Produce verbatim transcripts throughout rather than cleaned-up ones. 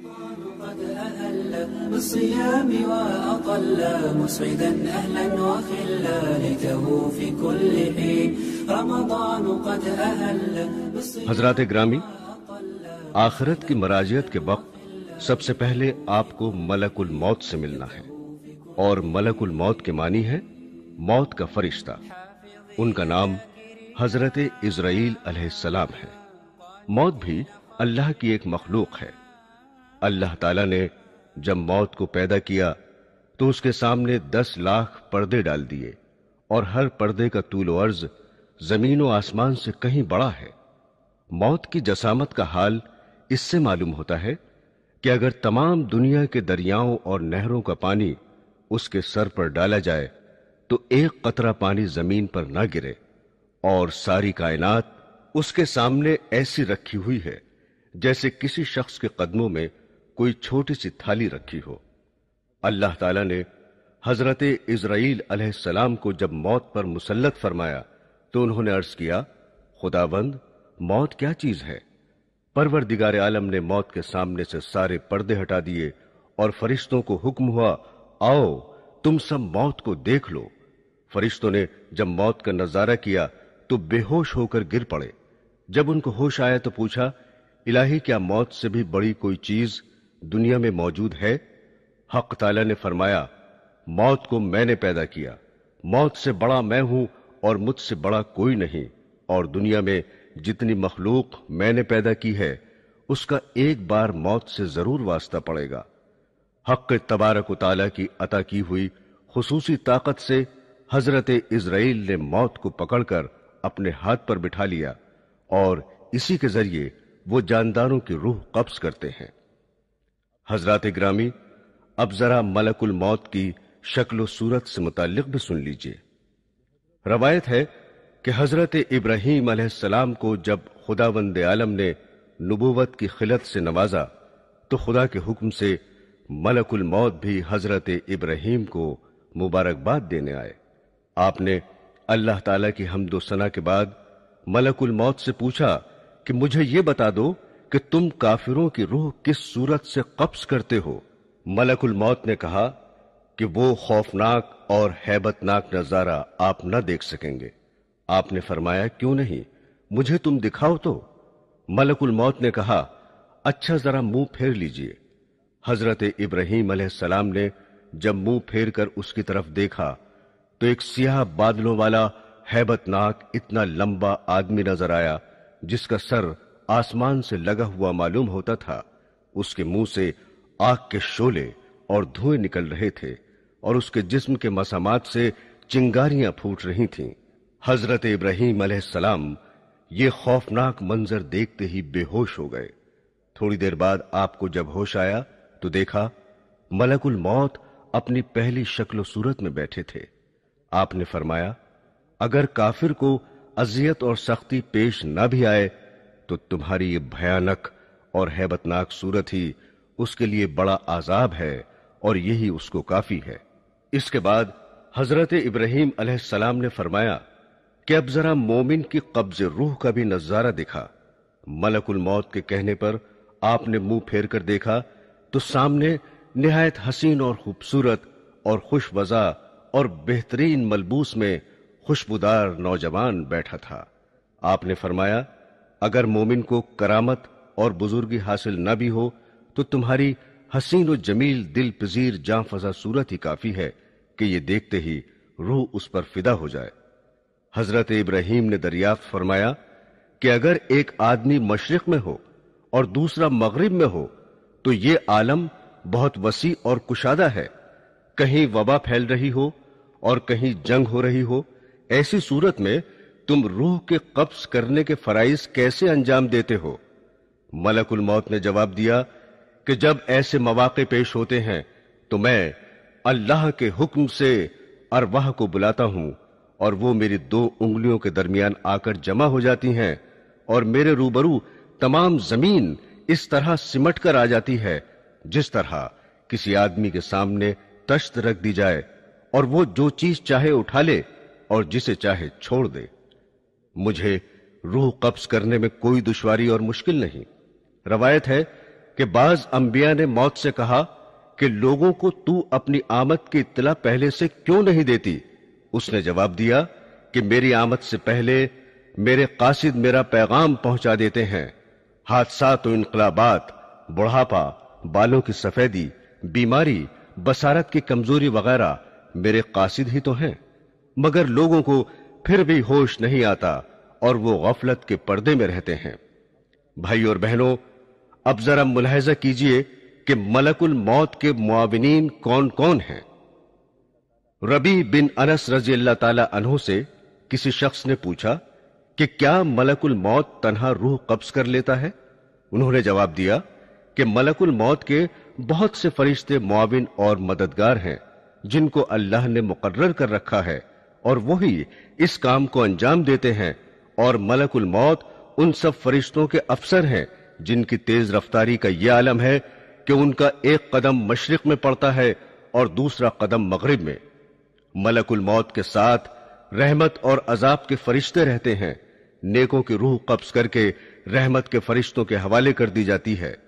قد أهل بالصيام وأطل مسعدا أهلا وخلا ليته في كل حين رمضان قد أهل بالصيام. حضرات گرامی، آخرت کی مراجعت کے وقت سب سے پہلے آپ کو ملک الموت سے ملنا ہے، اور ملک الموت کے معنی ہے موت کا فرشتہ. ان کا نام حضرت عزرائیل علیہ السلام ہے. موت بھی اللہ کی ایک مخلوق ہے. اللہ تعالیٰ نے جب موت کو پیدا کیا تو اس کے سامنے دس لاکھ پردے ڈال دیے، اور ہر پردے کا طول و عرض زمین و آسمان سے کہیں بڑا ہے. موت کی جسامت کا حال اس سے معلوم ہوتا ہے کہ اگر تمام دنیا کے دریاؤں اور نہروں کا پانی اس کے سر پر ڈالا جائے تو ایک قطرہ پانی زمین پر نہ گرے، اور ساری کائنات اس کے سامنے ایسی رکھی ہوئی ہے جیسے کسی شخص کے قدموں میں کوئی چھوٹی سی تھالی رکھی ہو. اللہ تعالیٰ نے حضرت عزرائیل علیہ السلام کو جب موت پر مسلط فرمایا تو انہوں نے عرض کیا، خداوند، موت کیا چیز ہے؟ پروردگار عالم نے موت کے سامنے سے سارے پردے ہٹا دیے اور فرشتوں کو حکم ہوا، آؤ تم سب موت کو دیکھ لو. فرشتوں نے جب موت کا نظارہ کیا تو بے ہوش ہو کر گر پڑے. جب ان کو ہوش آیا تو پوچھا، الہی کیا موت سے بھی بڑی کوئی چیز دنیا میں موجود ہے؟ حق تعالیٰ نے فرمایا، موت کو میں نے پیدا کیا، موت سے بڑا میں ہوں اور مجھ سے بڑا کوئی نہیں، اور دنیا میں جتنی مخلوق میں نے پیدا کی ہے اس کا ایک بار موت سے ضرور واسطہ پڑے گا. حق تبارک و تعالیٰ کی عطا کی ہوئی خصوصی طاقت سے حضرت عزرائیل نے موت کو پکڑ کر اپنے ہاتھ پر بٹھا لیا، اور اسی کے ذریعے وہ جانداروں کی روح قبض کرتے ہیں. حضرات گرامی، اب ذرا ملک الموت کی شکل و صورت سے متعلق بھی سن لیجئے. روایت ہے کہ حضرت ابراہیم علیہ السلام کو جب خداوند عالم نے نبوت کی خلت سے نوازا تو خدا کے حکم سے ملک الموت بھی حضرت ابراہیم کو مبارکباد دینے آئے. آپ نے اللہ تعالیٰ کی حمد و ثنا کے بعد ملک الموت سے پوچھا کہ مجھے یہ بتا دو کہ تم کافروں کی روح کس صورت سے قبض کرتے ہو؟ ملک الموت نے کہا کہ وہ خوفناک اور ہیبت ناک نظارہ آپ نہ دیکھ سکیں گے. آپ نے فرمایا، کیوں نہیں، مجھے تم دکھاؤ تو. ملک الموت نے کہا، اچھا ذرا منہ پھیر لیجئے. حضرت ابراہیم علیہ السلام نے جب منہ پھیر کر اس کی طرف دیکھا تو ایک سیاہ بادلوں والا ہیبت ناک اتنا لمبا آدمی نظر آیا جس کا سر آسمان سے لگا ہوا معلوم ہوتا تھا. اس کے منہ سے آگ کے شعلے اور دھوئیں نکل رہے تھے، اور اس کے جسم کے مسامات سے چنگاریاں پھوٹ رہی تھیں. حضرت ابراہیم علیہ السلام یہ خوفناک منظر دیکھتے ہی بے ہوش ہو گئے. تھوڑی دیر بعد آپ کو جب ہوش آیا تو دیکھا ملک الموت اپنی پہلی شکل و صورت میں بیٹھے تھے. آپ نے فرمایا، اگر کافر کو اذیت اور سختی پیش نہ بھی آئے تو تمہاری یہ بھیانک اور ہیبت ناک صورت ہی اس کے لیے بڑا عذاب ہے، اور یہی اس کو کافی ہے. اس کے بعد حضرت ابراہیم علیہ السلام نے فرمایا کہ اب ذرا مومن کی قبض روح کا بھی نظارہ دکھا. ملک الموت کے کہنے پر آپ نے منہ پھیر کر دیکھا تو سامنے نہایت حسین اور خوبصورت اور خوش وضع اور بہترین ملبوس میں خوشبودار نوجوان بیٹھا تھا. آپ نے فرمایا، اگر مومن کو کرامت اور بزرگی حاصل نہ بھی ہو تو تمہاری حسین و جمیل دل پذیر جاں فضا صورت ہی کافی ہے کہ یہ دیکھتے ہی روح اس پر فدا ہو جائے. حضرت ابراہیم نے دریافت فرمایا کہ اگر ایک آدمی مشرق میں ہو اور دوسرا مغرب میں ہو تو یہ عالم بہت وسیع اور کشادہ ہے. کہیں وبا پھیل رہی ہو اور کہیں جنگ ہو رہی ہو، ایسی صورت میں تم روح کے قبض کرنے کے فرائض کیسے انجام دیتے ہو؟ ملک الموت نے جواب دیا کہ جب ایسے مواقع پیش ہوتے ہیں تو میں اللہ کے حکم سے ارواح کو بلاتا ہوں، اور وہ میری دو انگلیوں کے درمیان آ کر جمع ہو جاتی ہیں، اور میرے روبرو تمام زمین اس طرح سمٹ کر آ جاتی ہے جس طرح کسی آدمی کے سامنے تشت رکھ دی جائے اور وہ جو چیز چاہے اٹھا لے اور جسے چاہے چھوڑ دے. مجھے روح قبض کرنے میں کوئی دشواری اور مشکل نہیں. روایت ہے کہ بعض انبیاء نے موت سے کہا کہ لوگوں کو تو اپنی آمد کی اطلاع پہلے سے کیوں نہیں دیتی؟ اس نے جواب دیا کہ میری آمد سے پہلے میرے قاصد میرا پیغام پہنچا دیتے ہیں۔ حادثات و انقلابات، بڑھاپا، بالوں کی سفیدی، بیماری، بصارت کی کمزوری وغیرہ میرے قاصد ہی تو ہیں، مگر لوگوں کو پھر بھی ہوش نہیں آتا اور وہ غفلت کے پردے میں رہتے ہیں۔ بھائی اور بہنوں، اب ذرا ملاحظہ کیجئے کہ ملک الموت کے معاونین کون کون ہیں۔ ربیع بن انس رضی اللہ تعالی عنہ سے کسی شخص نے پوچھا کہ کیا ملک الموت تنہا روح قبض کر لیتا ہے؟ انہوں نے جواب دیا کہ ملک الموت کے بہت سے فرشتے معاون اور مددگار ہیں جن کو اللہ نے مقرر کر رکھا ہے، اور وہی اس کام کو انجام دیتے ہیں، اور ملک الموت ان سب فرشتوں کے افسر ہیں جن کی تیز رفتاری کا یہ عالم ہے کہ ان کا ایک قدم مشرق میں پڑتا ہے اور دوسرا قدم مغرب میں۔ ملک الموت کے ساتھ رحمت اور عذاب کے فرشتے رہتے ہیں۔ نیکوں کی روح قبض کر کے رحمت کے فرشتوں کے حوالے کر دی جاتی ہے۔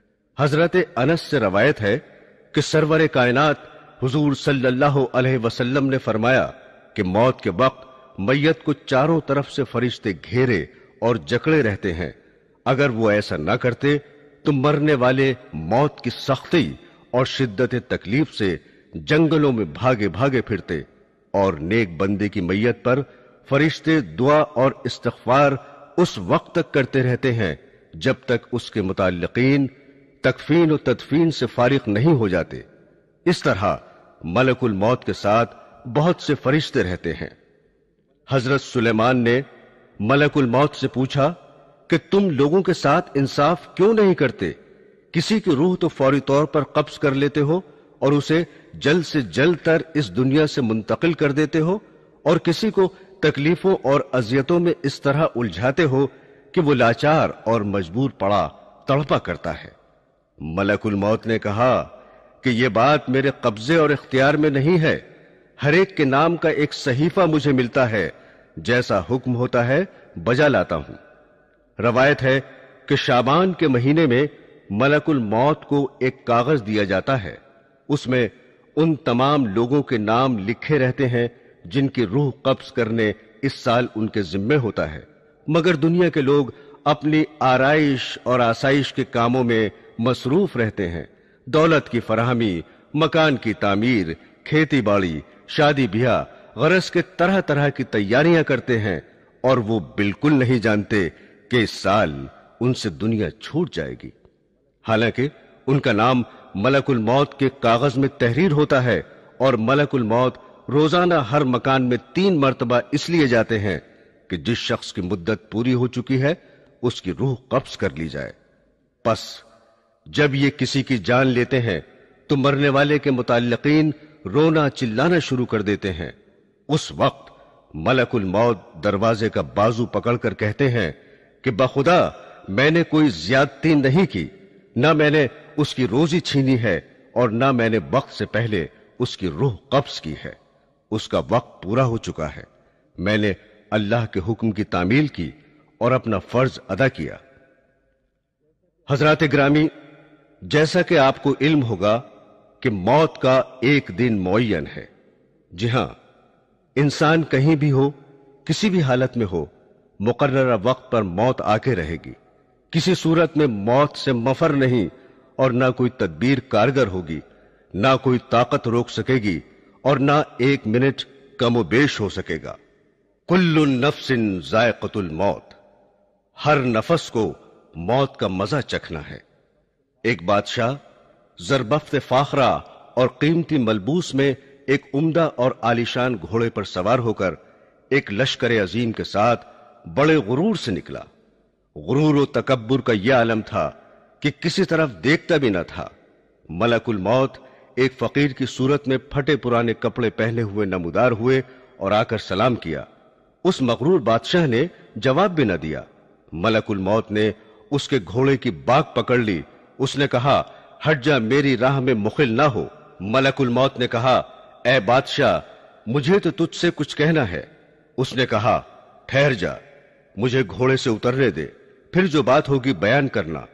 حضرت انس سے روایت ہے کہ سرور کائنات حضور صلی اللہ علیہ وسلم نے فرمایا کہ موت کے وقت میت کو چاروں طرف سے فرشتے گھیرے اور جکڑے رہتے ہیں۔ اگر وہ ایسا نہ کرتے تو مرنے والے موت کی سختی اور شدت تکلیف سے جنگلوں میں بھاگے بھاگے پھرتے، اور نیک بندے کی میت پر فرشتے دعا اور استغفار اس وقت تک کرتے رہتے ہیں جب تک اس کے متعلقین تکفین و تدفین سے فارغ نہیں ہو جاتے۔ اس طرح ملک الموت کے ساتھ بہت سے فرشتے رہتے ہیں۔ حضرت سلیمان نے ملک الموت سے پوچھا کہ تم لوگوں کے ساتھ انصاف کیوں نہیں کرتے؟ کسی کی روح تو فوری طور پر قبض کر لیتے ہو اور اسے جلد سے جلد تر اس دنیا سے منتقل کر دیتے ہو، اور کسی کو تکلیفوں اور اذیتوں میں اس طرح الجھاتے ہو کہ وہ لاچار اور مجبور پڑا تڑپا کرتا ہے۔ ملک الموت نے کہا کہ یہ بات میرے قبضے اور اختیار میں نہیں ہے، ہر ایک کے نام کا ایک صحیفہ مجھے ملتا ہے، جیسا حکم ہوتا ہے بجا لاتا ہوں۔ روایت ہے کہ شعبان کے مہینے میں ملک الموت کو ایک کاغذ دیا جاتا ہے، اس میں ان تمام لوگوں کے نام لکھے رہتے ہیں جن کی روح قبض کرنے اس سال ان کے ذمے ہوتا ہے، مگر دنیا کے لوگ اپنی آرائش اور آسائش کے کاموں میں مصروف رہتے ہیں۔ دولت کی فراہمی، مکان کی تعمیر، کھیتی باڑی، شادی بیاہ، غرض کے طرح طرح کی تیاریاں کرتے ہیں، اور وہ بالکل نہیں جانتے کہ اس سال ان سے دنیا چھوٹ جائے گی، حالانکہ ان کا نام ملک الموت کے کاغذ میں تحریر ہوتا ہے، اور ملک الموت روزانہ ہر مکان میں تین مرتبہ اس لیے جاتے ہیں کہ جس شخص کی مدت پوری ہو چکی ہے اس کی روح قبض کر لی جائے۔ پس جب یہ کسی کی جان لیتے ہیں تو مرنے والے کے متعلقین رونا چلانا شروع کر دیتے ہیں۔ اس وقت ملک الموت دروازے کا بازو پکڑ کر کہتے ہیں کہ بخدا میں نے کوئی زیادتی نہیں کی، نہ میں نے اس کی روزی چھینی ہے، اور نہ میں نے وقت سے پہلے اس کی روح قبض کی ہے۔ اس کا وقت پورا ہو چکا ہے، میں نے اللہ کے حکم کی تعمیل کی اور اپنا فرض ادا کیا۔ حضرات گرامی، جیسا کہ آپ کو علم ہوگا کہ موت کا ایک دن معین ہے۔ جی ہاں، انسان کہیں بھی ہو، کسی بھی حالت میں ہو، مقررہ وقت پر موت آ کے رہے گی۔ کسی صورت میں موت سے مفر نہیں، اور نہ کوئی تدبیر کارگر ہوگی، نہ کوئی طاقت روک سکے گی، اور نہ ایک منٹ کم و بیش ہو سکے گا۔ کل نفس ذائقۃ الموت، ہر نفس کو موت کا مزہ چکھنا ہے۔ ایک بادشاہ زربفت فاخرہ اور قیمتی ملبوس میں ایک عمدہ اور عالیشان گھوڑے پر سوار ہو کر ایک لشکر عظیم کے ساتھ بڑے غرور سے نکلا۔ غرور و تکبر کا یہ عالم تھا کہ کسی طرف دیکھتا بھی نہ تھا۔ ملک الموت ایک فقیر کی صورت میں پھٹے پرانے کپڑے پہنے ہوئے نمودار ہوئے اور آ کر سلام کیا۔ اس مغرور بادشاہ نے جواب بھی نہ دیا۔ ملک الموت نے اس کے گھوڑے کی باک پکڑ لی۔ اس نے کہا، ہٹ جا، میری راہ میں مخل نہ ہو۔ ملک الموت نے کہا، اے بادشاہ، مجھے تو تجھ سے کچھ کہنا ہے۔ اس نے کہا، ٹھہر جا، مجھے گھوڑے سے اترنے دے، پھر جو بات ہوگی بیان کرنا۔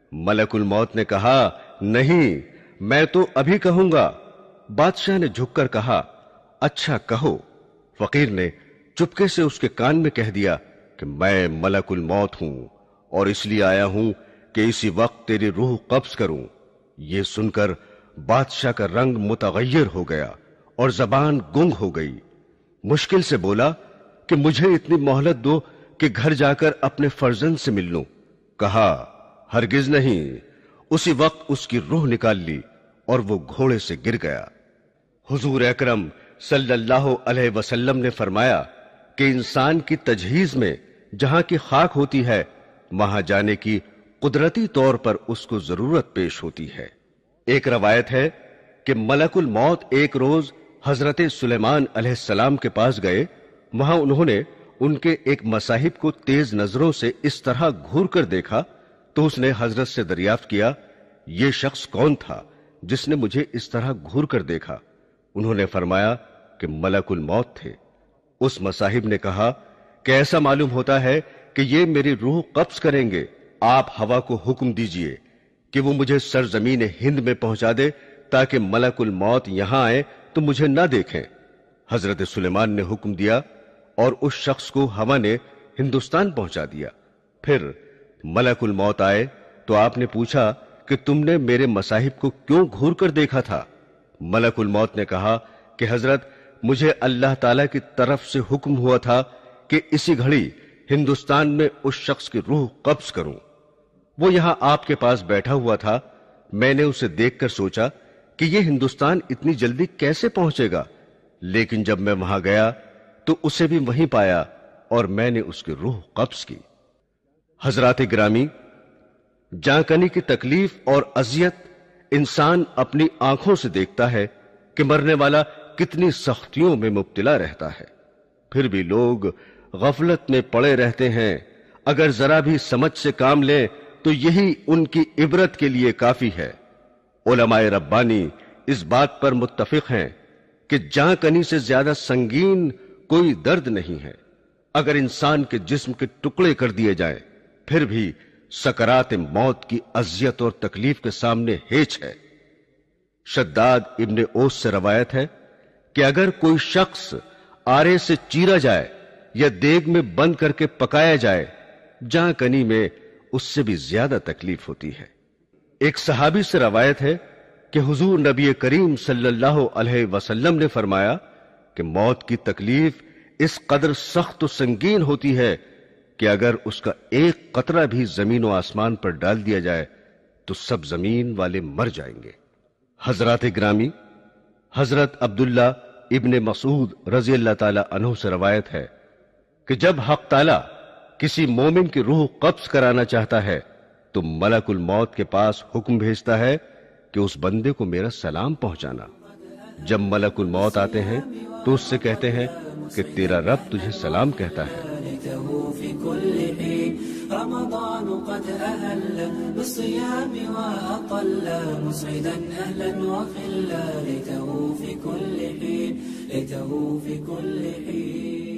ملک الموت نے کہا نہیں، میں تو ابھی کہوں گا۔ بادشاہ نے جھک کر کہا اچھا کہو۔ فقیر نے چپکے سے اس کے کان میں کہہ دیا کہ میں ملک الموت ہوں اور اس لیے آیا ہوں کہ اسی وقت تیری روح قبض کروں۔ یہ سن کر بادشاہ کا رنگ متغیر ہو گیا اور زبان گنگ ہو گئی۔ مشکل سے بولا کہ مجھے اتنی مہلت دو کہ گھر جا کر اپنے فرزند سے مل لوں۔ کہا ہرگز نہیں۔ اسی وقت اس کی روح نکال لی اور وہ گھوڑے سے گر گیا۔ حضور اکرم صلی اللہ علیہ وسلم نے فرمایا کہ انسان کی تجہیز میں جہاں کی خاک ہوتی ہے وہاں جانے کی قدرتی طور پر اس کو ضرورت پیش ہوتی ہے۔ ایک روایت ہے کہ ملک الموت ایک روز حضرت سلیمان علیہ السلام کے پاس گئے۔ وہاں انہوں نے ان کے ایک مصاحب کو تیز نظروں سے اس طرح گھور کر دیکھا تو اس نے حضرت سے دریافت کیا یہ شخص کون تھا جس نے مجھے اس طرح گھور کر دیکھا؟ انہوں نے فرمایا کہ ملک الموت تھے۔ اس مصاحب نے کہا کہ ایسا معلوم ہوتا ہے کہ یہ میری روح قبض کریں گے، آپ ہوا کو حکم دیجئے کہ وہ مجھے سرزمین ہند میں پہنچا دے تاکہ ملک الموت یہاں آئے تو مجھے نہ دیکھیں۔ حضرت سلیمان نے حکم دیا اور اس شخص کو ہوا نے ہندوستان پہنچا دیا۔ پھر ملک الموت آئے تو آپ نے پوچھا کہ تم نے میرے مصاحب کو کیوں گھور کر دیکھا تھا؟ ملک الموت نے کہا کہ حضرت مجھے اللہ تعالی کی طرف سے حکم ہوا تھا کہ اسی گھڑی ہندوستان میں اس شخص کی روح قبض کروں۔ وہ یہاں آپ کے پاس بیٹھا ہوا تھا، میں نے اسے دیکھ کر سوچا کہ یہ ہندوستان اتنی جلدی کیسے پہنچے گا، لیکن جب میں وہاں گیا تو اسے بھی وہیں پایا اور میں نے اس کی روح قبض کی۔ حضرات گرامی، جاں کنی کی تکلیف اور اذیت انسان اپنی آنکھوں سے دیکھتا ہے کہ مرنے والا کتنی سختیوں میں مبتلا رہتا ہے، پھر بھی لوگ غفلت میں پڑے رہتے ہیں۔ اگر ذرا بھی سمجھ سے کام لیں تو یہی ان کی عبرت کے لیے کافی ہے۔ علماء ربانی اس بات پر متفق ہیں کہ جاں کنی سے زیادہ سنگین کوئی درد نہیں ہے۔ اگر انسان کے جسم کے ٹکڑے کر دیے جائیں پھر بھی سکرات موت کی اذیت اور تکلیف کے سامنے ہیچ ہے۔ شداد ابن اوس سے روایت ہے کہ اگر کوئی شخص آرے سے چیرا جائے یا دیگ میں بند کر کے پکایا جائے، جاں کنی میں اس سے بھی زیادہ تکلیف ہوتی ہے۔ ایک صحابی سے روایت ہے کہ حضور نبی کریم صلی اللہ علیہ وسلم نے فرمایا کہ موت کی تکلیف اس قدر سخت و سنگین ہوتی ہے کہ اگر اس کا ایک قطرہ بھی زمین و آسمان پر ڈال دیا جائے تو سب زمین والے مر جائیں گے۔ حضرات گرامی، حضرت عبداللہ ابن مسعود رضی اللہ تعالی عنہ سے روایت ہے کہ جب حق تعالی کسی مومن کی روح قبض کرانا چاہتا ہے تو ملک الموت کے پاس حکم بھیجتا ہے کہ اس بندے کو میرا سلام پہنچانا۔ جب ملک الموت آتے ہیں تو اس سے کہتے ہیں کہ تیرا رب تجھے سلام کہتا ہے۔ رمضان قد أهل بالصيام وأطل مسعدا أهلا وخلا ليته في كل حين ليته في كل حين